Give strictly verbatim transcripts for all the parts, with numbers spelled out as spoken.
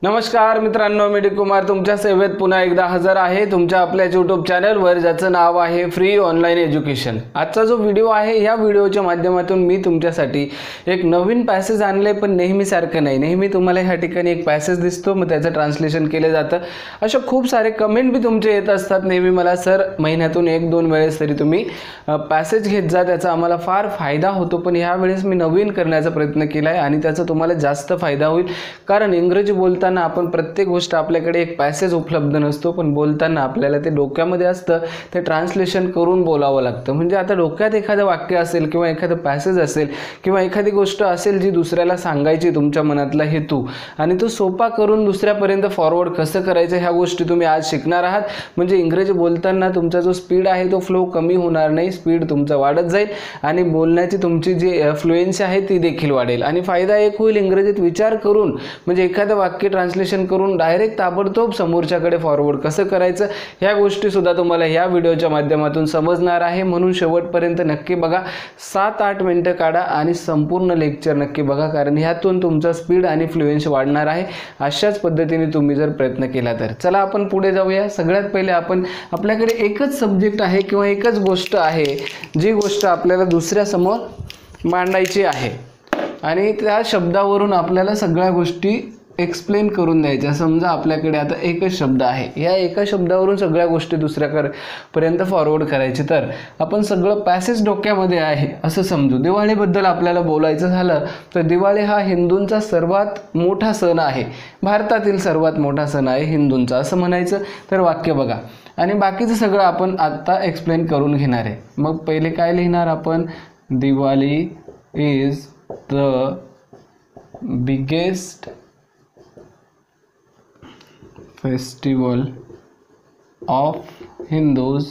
नमस्कार मित्रांनो, मी डी कुमार तुमच्या सेवेत पुन्हा एकदा हजर आहे तुमच्या आपल्या यूट्यूब चॅनलवर, ज्याचं नाव आहे फ्री ऑनलाईन एज्युकेशन। आजचा जो व्हिडिओ आहे या व्हिडिओच्या माध्यमातून मी तुमच्यासाठी एक नवीन पॅसेज आणले, पण नेहमीसारखं नाही। नेहमी तुम्हाला ह्या ठिकाणी एक पॅसेज दिसतो, मग त्याचं ट्रान्सलेशन केलं जातं। अशा खूप सारे कमेंट भी तुमचे येत असतात नेहमी मला, सर महिन्यातून एक दोन वेळेस तरी तुम्ही पॅसेज घेत जा, त्याचा आम्हाला फार फायदा होतो। पण ह्या वेळेस मी नवीन करण्याचा प्रयत्न केला आहे आणि त्याचा तुम्हाला जास्त फायदा होईल, कारण इंग्रजी बोलताना आपण प्रत्येक गोष्ट आपल्याकडे एक पॅसेज उपलब्ध नसतो, पण बोलताना आपल्याला ते डोक्यामध्ये असतं, ते ट्रान्सलेशन करून बोलावं लागतं। म्हणजे आता डोक्यात एखादं वाक्य असेल किंवा एखादं पॅसेज असेल किंवा एखादी गोष्ट असेल जी दुसऱ्याला सांगायची तुमच्या मनातला हेतू, आणि तो सोपा करून दुसऱ्यापर्यंत फॉरवर्ड कसं करायचं ह्या गोष्टी तुम्ही आज शिकणार आहात। म्हणजे इंग्रजी बोलताना तुमचा जो स्पीड आहे तो फ्लो कमी होणार नाही, स्पीड तुमचा वाढत जाईल आणि बोलण्याची तुमची जी फ्लुएन्सी आहे ती देखील वाढेल। आणि फायदा एक होईल, इंग्रजीत विचार करून म्हणजे एखादं वाक्य ट्रान्सलेशन करून डायरेक्ट ताबडतोब समोरच्याकडे फॉरवर्ड कसं करायचं ह्या गोष्टी सुद्धा तुम्हाला ह्या व्हिडिओच्या माध्यमातून समजणार आहे। म्हणून शेवटपर्यंत नक्की बघा, सात आठ मिनिटं काढा आणि संपूर्ण लेक्चर नक्की बघा, कारण ह्यातून तुमचा स्पीड आणि फ्लुएन्सी वाढणार आहे। अशाच पद्धतीने तुम्ही जर प्रयत्न केला तर चला आपण पुढे जाऊया। सगळ्यात पहिले आपण आपल्याकडे एकच सब्जेक्ट आहे किंवा एकच गोष्ट आहे, जी गोष्ट आपल्याला दुसऱ्या समोर मांडायची आहे आणि त्या शब्दावरून आपल्याला सगळ्या गोष्टी एक्सप्लेन करून द्यायच्या। समजा आपल्याकडे आता एकच शब्द आहे, या एका शब्दावरून सगळ्या गोष्टी दुसऱ्यापर्यंत फॉरवर्ड करायची, तर आपण सगळं पॅसेज डोक्यामध्ये आहे असं समजू। दिवाळीबद्दल आपल्याला बोलायचं झालं तर दिवाळी हा हिंदूंचा सर्वात मोठा सण आहे, भारतातील सर्वात मोठा सण आहे हिंदूंचा असं म्हणायचं। तर वाक्य बघा आणि बाकीचं सगळं आपण आता एक्सप्लेन करून घेणार आहे। मग पहिले काय लिहिणार आपण, Diwali is the biggest festival of Hindus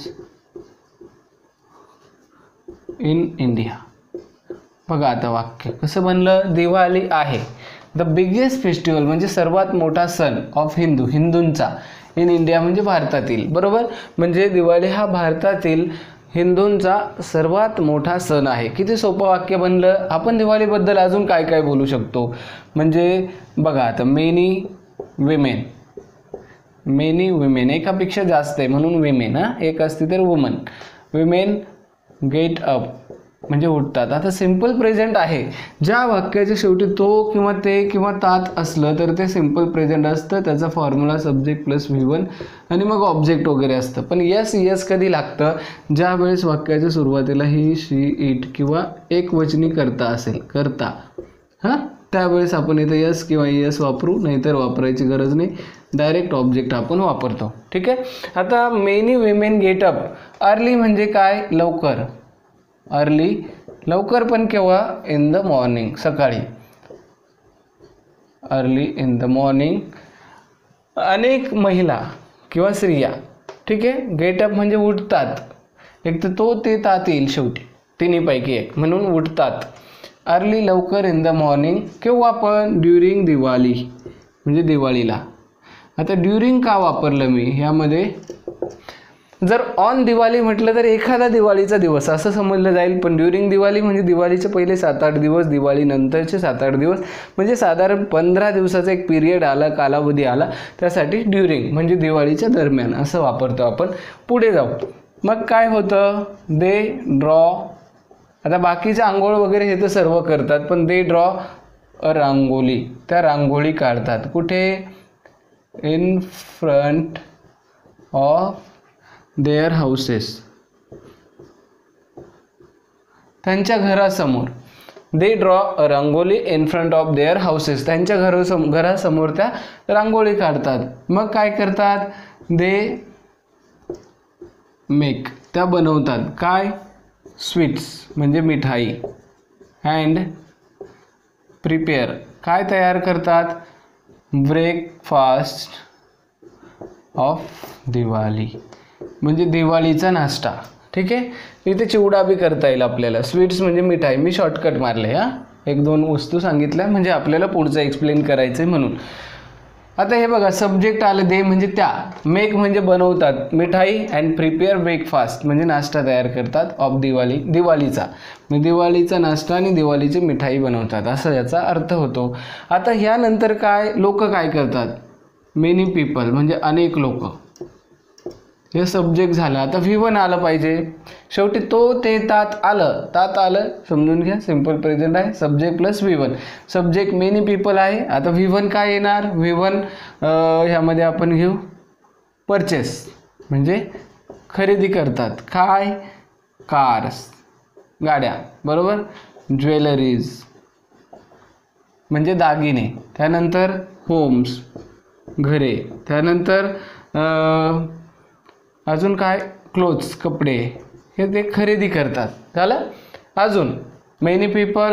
in India. बघा आता वाक्य कसं बनलं, दिवाळी आहे द बिगेस्ट फेस्टिवल म्हणजे सर्वात मोठा सण ऑफ हिंदू, हिंदूंचा, इन इंडिया म्हणजे भारतातील, बरोबर। म्हणजे दिवाळी हा भारतातील हिंदूंचा सर्वात मोठा सण आहे। किती सोपं वाक्य बनलं। आपण दिवाळीबद्दल अजून काय काय बोलू शकतो, म्हणजे बघा आता मेनी विमेन, मेनी विमेन एकापेक्षा जास्त आहे म्हणून विमेन, हा एक असते तर वुमन, विमेन गेट अप म्हणजे उठतात। आता सिंपल प्रेझेंट आहे, ज्या वाक्याच्या शेवटी तो किंवा ते किंवा तात असलं तर ते सिंपल प्रेझेंट असतं, त्याचा formula subject plus V one आणि मग ऑब्जेक्ट वगैरे असतं। पण यस यस कधी लागतं, ज्या वेळेस वाक्याच्या सुरुवातीला ही शी इट किंवा एक वचनी करता असेल, करता, हां त्यावेळेस आपण इथं यस किंवा यस वापरू, नाहीतर वापरायची गरज नाही, डायरेक्ट ऑब्जेक्ट आपण वापरतो, ठीक आहे। आता many women get up, early म्हणजे काय, लवकर, अर्ली लवकर, पण केव्हा, इन द मॉर्निंग सकाळी, अर्ली इन द मॉर्निंग, अनेक महिला किंवा स्त्रिया, ठीक आहे। गेट अप म्हणजे उठतात, एक तर तो ते तात येईल शेवटी, तिन्हीपैकी एक, म्हणून उठतात। अर्ली लवकर, इन द मॉर्निंग केव्हा पण, ड्युरिंग दिवाळी म्हणजे दिवाळीला। आता ड्युरिंग का वापरलं मी ह्यामध्ये, जर ऑन दिवाळी म्हटलं तर एखादा दिवाळीचा दिवस असं समजलं जाईल, पण ड्युरिंग दिवाळी म्हणजे दिवाळीचे पहिले सात आठ दिवस, दिवाळी नंतरचे सात आठ दिवस, म्हणजे साधारण पंधरा दिवसाचा एक पिरियड आला, कालावधी आला, त्यासाठी ड्युरिंग म्हणजे दिवाळीच्या दरम्यान असं वापरतो आपण। पुढे जाऊ, मग काय होतं, दे ड्रॉ, आता बाकीचे आंघोळ वगैरे हे तर सर्व करतात, पण दे ड्रॉ अ रांगोली, त्या रांगोळी काढतात, कुठे, in front of their houses, त्यांच्या घरासमोर, they draw a rangoli in front of their houses, त्यांच्या घरासम घरासमोर त्या रांगोळी काढतात। मग काय करतात, दे मेक, त्या बनवतात काय, स्वीट्स म्हणजे मिठाई, अँड प्रिपेअर काय तयार करतात, ब्रेकफास्ट ऑफ दिवाळी म्हणजे दिवाळीचा नाश्ता, ठीक आहे। इथे चिवडा बी करता येईल आपल्याला, स्वीट्स म्हणजे मिठाई, मी शॉर्टकट मारले, हां एक दोन वस्तू सांगितल्या म्हणजे आपल्याला पुढचं एक्सप्लेन करायचं आहे म्हणून। आता हे बघा सब्जेक्ट आलं दे म्हणजे त्या, मेक म्हणजे बनवतात मिठाई, अँड प्रिपेअर ब्रेकफास्ट म्हणजे नाश्ता तयार करतात ऑफ दिवाळी, दिवाळीचा म्हणजे दिवाळीचा नाश्ता आणि दिवाळीची मिठाई बनवतात असं याचा अर्थ होतो. आता ह्यानंतर काय, लोक काय करतात, मेनी पीपल म्हणजे अनेक लोक, हे सब्जेक्ट झालं. आता व्ही वन आलं पाहिजे शेवटी, तो ते तात आलं, तात आलं समजून घ्या, सिंपल प्रेझेंट आहे, subject plus V one. Subject many people आहे. आता व्ही वन काय येणार, व्ही वन ह्यामध्ये आपण घेऊ परचेस म्हणजे खरेदी करतात, काय, कार्स गाड्या बरोबर, ज्वेलरीज म्हणजे दागिने, त्यानंतर होम्स घरे, त्यानंतर अजून काय, क्लोथ्स कपडे, हे ते खरेदी करतात झालं. अजून मेनी पीपल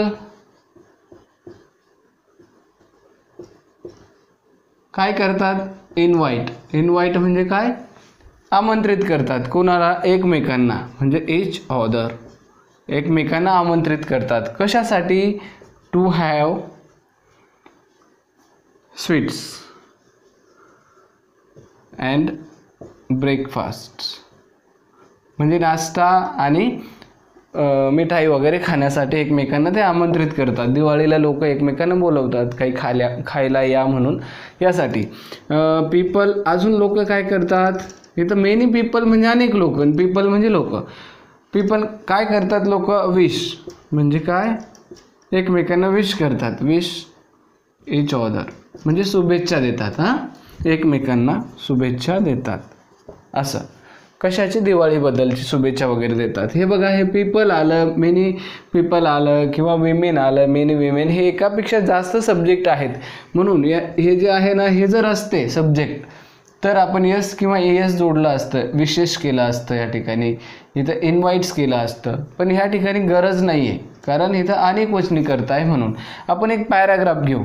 काय करतात, इनवाईट, इनवाईट म्हणजे काय, आमंत्रित करतात कोणाला, एकमेकांना म्हणजे इच अदर, एकमेकांना आमंत्रित करतात कशासाठी, to have sweets and breakfast म्हणजे नाश्ता आणि मिठाई वगैरे खाण्यासाठी एकमेकांना ते आमंत्रित करतात. दिवाळीला लोक एकमेकांना बोलवतात काही खाल्या खायला या म्हणून यासाठी. पीपल अजून लोक काय करतात, इथं मेनी पीपल म्हणजे अनेक लोक, पीपल म्हणजे लोक. पीपल काय करतात लोक, विश म्हणजे काय, एकमेकांना विश करतात, विश इच अदर म्हणजे शुभेच्छा देतात, हां एकमेकांना शुभेच्छा देतात असं. कशाची, दिवाळीबद्दलची शुभेच्छा वगैरे देतात. हे बघा हे पीपल आलं, मेनी पीपल आलं किंवा विमेन आलं, मेनी विमेन, हे एकापेक्षा जास्त सब्जेक्ट आहेत म्हणून या हे जे आहे ना, हे जर असते सब्जेक्ट तर आपण यस किंवा ए एस जोडलं असतं, विशेष केलं असतं या ठिकाणी, इथं इन्व्हाइट्स केलं असतं. पण ह्या ठिकाणी गरज नाही आहे कारण इथं अनेक वचनी करता आहे म्हणून. आपण एक पॅराग्राफ घेऊ.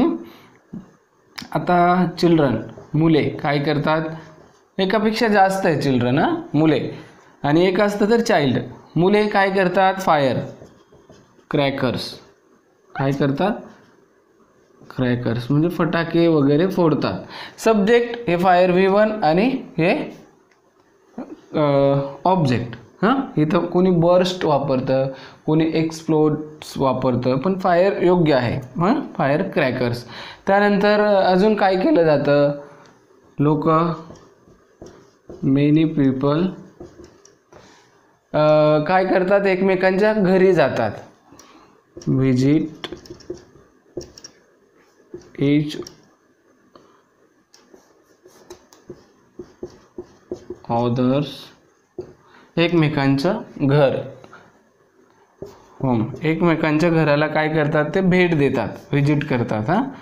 आता चिल्ड्रन मुले काय करतात, एकापेक्षा जास्त आहे चिल्ड्रन, हां मुले, आणि एक असतं तर चाइल्ड. मुले काय करतात, फायर क्रॅकर्स, काय करतात, क्रॅकर्स म्हणजे फटाके वगैरे फोडतात. सब्जेक्ट हे फायर व्ही वन आणि हे ऑब्जेक्ट. हां इथं कोणी बर्स्ट वापरतं, कोणी एक्सप्लोड्स वापरतं, पण फायर योग्य आहे, हां फायर क्रॅकर्स. त्यानंतर अजून काय केलं जातं, लोक मेनी पीपल काय करतात, एकमेकांच्या घरी जातात, विजिट इच अदर्स एकमेकांचं घर, होम एकमेकांच्या घराला काय करतात, ते भेट देतात, विजिट करतात. हां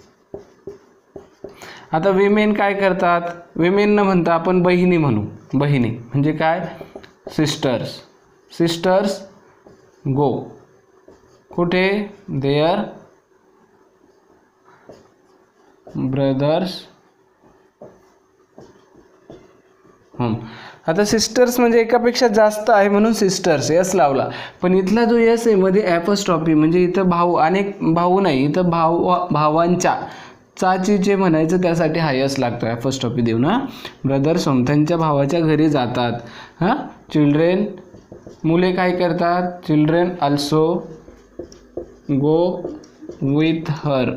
आता विमेन काय करतात, विमेन न म्हणता आपण बहिणी म्हणू, बहिणी म्हणजे काय, सिस्टर्स, सिस्टर्स गो कुठे, देअर ब्रदर्स होम. आता सिस्टर्स म्हणजे एकापेक्षा जास्त आहे म्हणून सिस्टर्स यस लावला, पण इथला जो यस आहे मध्ये ॲपॉस्ट्रॉफी म्हणजे इथं भाऊ, अनेक भाऊ नाही, इथं भाऊ भावांच्या चाची जे म्हणायचं त्यासाठी हा यस लागतो, ॲपॉस्ट्रॉफी देऊ ना. ब्रदर्स होम त्यांच्या भावाच्या घरी जातात. हां चिल्ड्रेन मुले काय करतात, children also go with her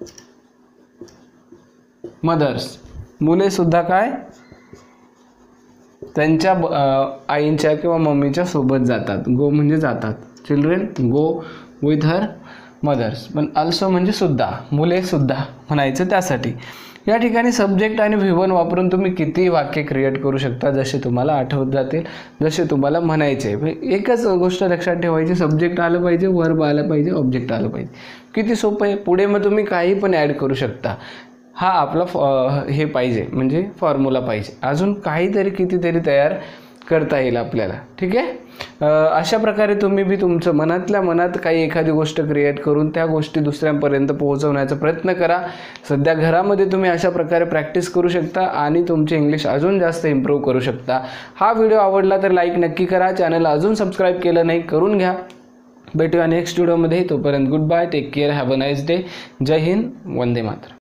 mothers मुले सुद्धा काय त्यांच्या आईंच्या किंवा मम्मीच्या सोबत जातात. गो म्हणजे जातात, children go with her mothers, पण ऑल्सो म्हणजे सुद्धा, मुले सुद्धा म्हणायचं त्यासाठी. या ठिकाणी सब्जेक्ट आणि व्ही वन वापरून तुम्ही किती वाक्य क्रिएट करू शकता जसे तुम्हाला आठवत जातील, जसे तुम्हाला म्हणायचे. एकच गोष्ट लक्षात ठेवायची, सब्जेक्ट आलं पाहिजे, वर्ब आलं पाहिजे, ऑब्जेक्ट आलं पाहिजे. किती सोपं आहे. पुढे मग तुम्ही काही पण ॲड करू शकता. हा आपला हे पाहिजे म्हणजे फॉर्म्युला पाहिजे, अजून काहीतरी कितीतरी तयार करता येईल आपल्याला. ठीक आहे. अशा प्रकारे तुम्ही बी तुमचं मनातल्या मनात काही एखादी गोष्ट क्रिएट करून त्या गोष्टी दुसऱ्यांपर्यंत पोहोचवण्याचा प्रयत्न करा. सध्या घरामध्ये तुम्ही अशा प्रकारे प्रॅक्टिस करू शकता आणि तुमचे इंग्लिश अजून जास्त इम्प्रूव्ह करू शकता. हा व्हिडिओ आवडला तर लाईक नक्की करा. चॅनलला अजून सबस्क्राईब केलं नाही करून घ्या. भेटूया नेक्स्ट व्हिडिओमध्ये. तोपर्यंत good bye, take care, have a nice day. जय हिंद, वंदे मातरम.